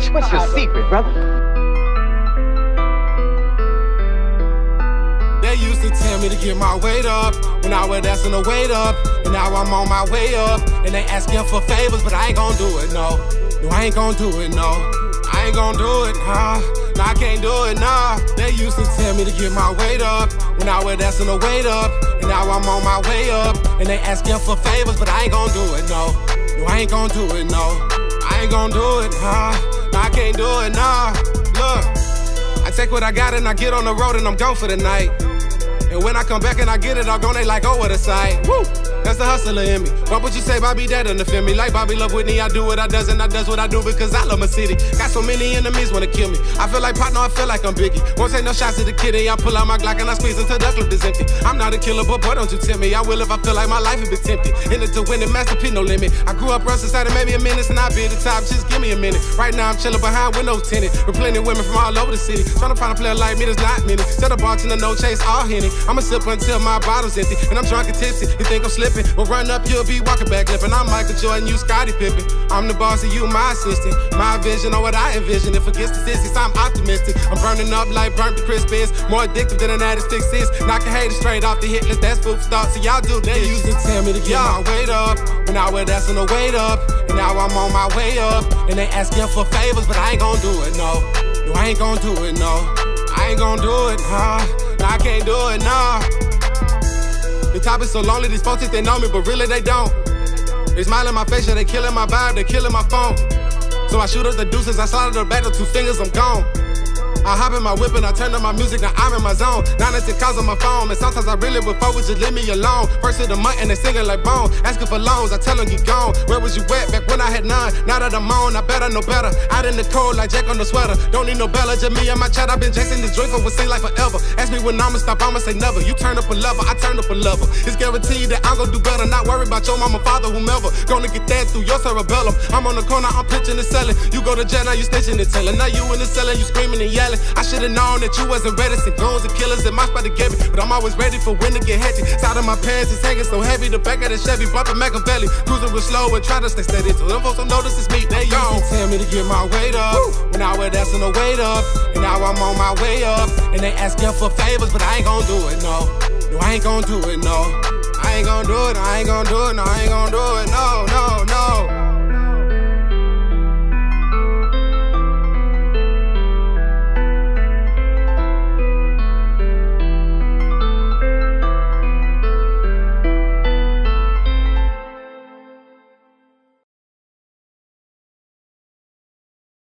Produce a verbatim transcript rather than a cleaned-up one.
What's, what's your secret, brother? They used to tell me to get my weight up when I was asking to wait up, and now I'm on my way up, and they asking for favors, but I ain't gon' do it, no. No, I ain't gon' do it, no. I ain't gon' do it, nah. No, I can't do it, nah. They used to tell me to get my weight up when I was asking to wait up, and now I'm on my way up, and they asking for favors, but I ain't gon' do it, no. No, I ain't gon' do it, no. I ain't gon' do it, nah. No, I can't do it, nah. Look, I take what I got and I get on the road and I'm gone for the night. And when I come back and I get it, I'm gone, they like, oh, what a sight. Woo! That's the hustler in me. What would you say, Bobby Dad in the feel me? Like Bobby love Whitney, I do what I does and I does what I do because I love my city. Got so many enemies wanna kill me. I feel like partner, I feel like I'm Biggie. Won't take no shots at the kitty. I pull out my Glock and I squeeze until the clip is empty. I'm not a killer, but boy, don't you tempt me. I will if I feel like my life has been tempted. In it to win it, masterpiece, no limit. I grew up rough inside of maybe a minute and I'll be at the top. Just give me a minute. Right now I'm chilling behind windows tinted. With plenty of women from all over the city. Trying to find a player like me, there's not many. Tell the bartender no chase, all Henny. I'ma sip until my bottle's empty. And I'm drunk and tipsy. You think I'm slipping? We'll run up, you'll be walking back lipping. I'm Michael Jordan, you Scottie Pippen. I'm the boss and you my assistant. My vision or what I envision. If it gets statistics, I'm optimistic. I'm burning up like burnt the crisp is. More addictive than an addict fix is. Knocking haters straight off the hit list. That's food for thought. So y'all do this. They used to tell me to get my weight up when I was asking to wait up. And now I'm on my way up. And they asking for favors, but I ain't gon' do it, no. No, I ain't gon' do it, no. I ain't gon' do it, nah. No, I can't do it, nah. The top is so lonely, these folks think they know me, but really they don't. They smile in my face, yeah, they killing my vibe, they killing my phone. So I shoot up the deuces, I slide the back, the two fingers, I'm gone. I hop in my whip and I turn up my music, now I'm in my zone. Now that's the cause of my phone, and sometimes I really would forward, just leave me alone. First of the month and they singing like bone, asking for loans, I tell them get gone. Where was you at back when I had none? Now that I'm on, I better know better. Out in the cold like Jack on the sweater. Don't need no Bella, just me and my chat. I've been chasing this joint for what seems like forever. Ask me when I'ma stop, I'ma say never. You turn up a level, I turn up a level. It's guaranteed that I'm gonna do better. Not worry about your mama, father, whomever. Gonna get that through your cerebellum. I'm on the corner, I'm pitching and selling. You go to jail, now you snitching and telling. Now you in the cellar, you screaming and yelling. I should've known that you wasn't ready. Some goons and killers in my spot to get me, but I'm always ready for when to get hectic. Side of my pants is hanging so heavy. The back of the Chevy bumping Machiavelli. Cruising real slow and try to stay steady. So them folks don't notice it's me. They used to tell me to get my weight up when I was asking to wait up, and now I'm on my way up. And they asking for favors, but I ain't gon' do it, no. No, I ain't gon' do it, no. I ain't gon' do it. I ain't gon' do it. No, I ain't gon' do it. No, no, no.